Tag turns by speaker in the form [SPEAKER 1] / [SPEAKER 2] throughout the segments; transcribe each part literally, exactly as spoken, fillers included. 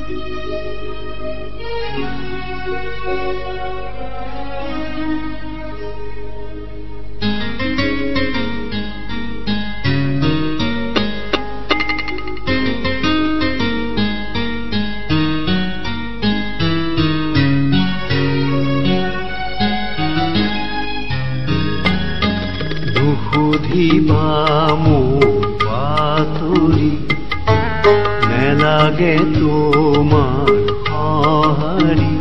[SPEAKER 1] সুধিবা মোক বাতৰি নেলাগে তোমাৰ সঁহাৰি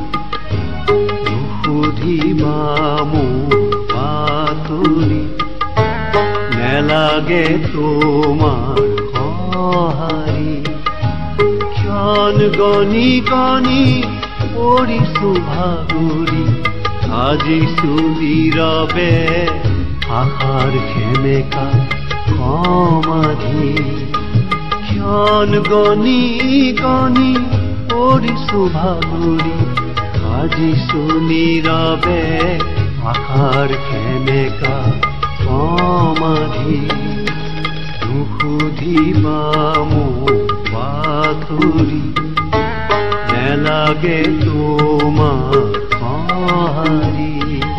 [SPEAKER 1] সুধিবা মোক বাতৰি নেলাগে তোমাৰ সঁহাৰি ক্ষণ গণি গণি পৰিছো ভাগৰি সাজিছো নীৰৱে আশাৰ সেমেকা সমাধি ক্ষণ গণি গণি পৰিছো ভাগৰি সাজিছো নীৰৱে আশাৰ সেমেকা সমাধি নুসুধিবা মোক বাতৰি নেলাগে তোমাৰ সঁহাৰি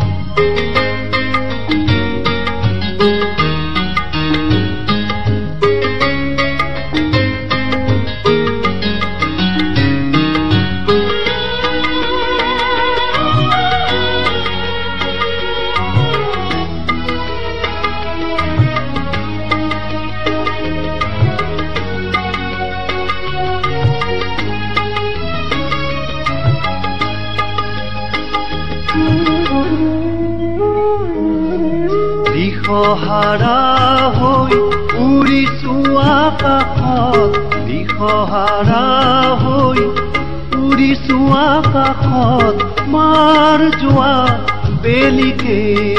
[SPEAKER 1] দিশহাৰা হৈ উৰিছো আকাশত দিশহাৰা হৈ উৰিছো আকাশত মাৰ যোৱা বেলিকে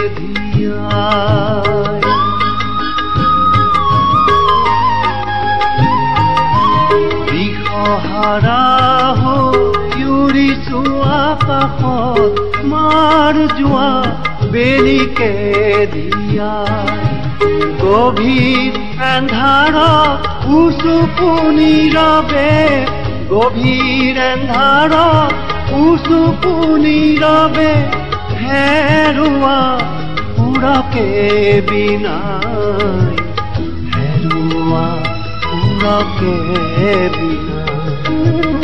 [SPEAKER 1] ধিয়াই দিশহাৰা হৈ উৰিছো আকাশত মাৰ যোৱা বেলিকে দিয়াই গভীৰ এন্ধাৰত উচুকু নীৰৱে গভীৰ এন্ধাৰত উচুকু নীৰৱে হেৰুৱা পুৰকে বিনাই হেৰুৱা পুৰকে বিনাই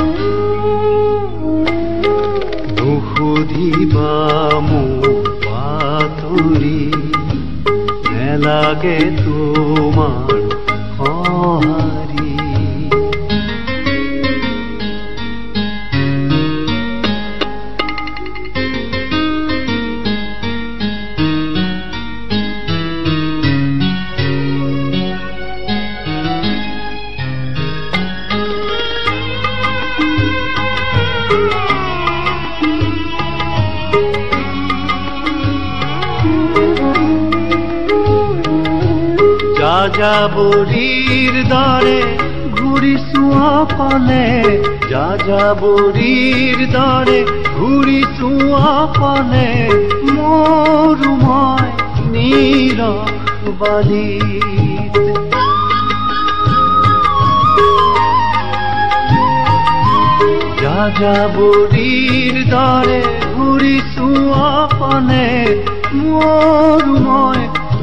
[SPEAKER 1] নুসুধিবা মোক বাতৰি নেলাগে তোমাৰ সঁহাৰি যাযাবৰীৰ দৰে ঘূৰিছো অকলে যাযাবৰীৰ দৰে ঘূৰিছো অকলে মোৰো মই নীৰবালিত যাযাবৰীৰ দৰে ঘূৰিছো অকলে মোৰো মই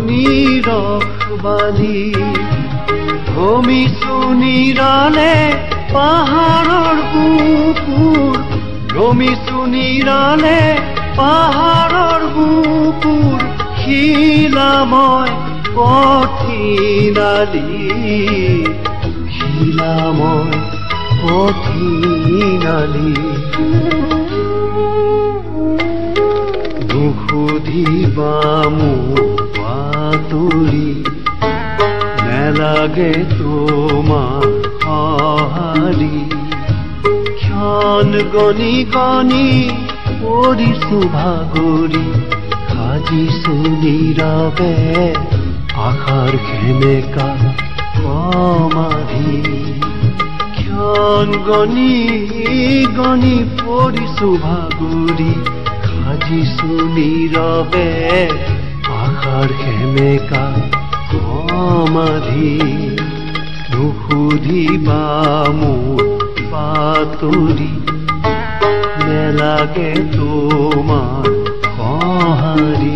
[SPEAKER 1] নীৰবালি ভূমিছো নীৰলে পাহাৰৰ বুকুৰ ভূমিছো নীৰলে পাহাৰৰ বুকুৰ শিলাময় কঠিনালি শিলাময় কঠিনালি নুসুধিবা মোক বাতৰি নেলাগে তোমাৰ সঁহাৰি ক্ষণ গণি গণি পৰিছো ভাগৰি সাজিছো নীৰৱে আশাৰ সেমেকা সমাধি ক্ষণ গণি গণি পৰিছো ভাগৰি সাজিছো নীৰৱে আশাৰ সেমেকা সমাধি নুসুধিবা মোক বাতৰি নেলাগে তোমাৰ সঁহাৰি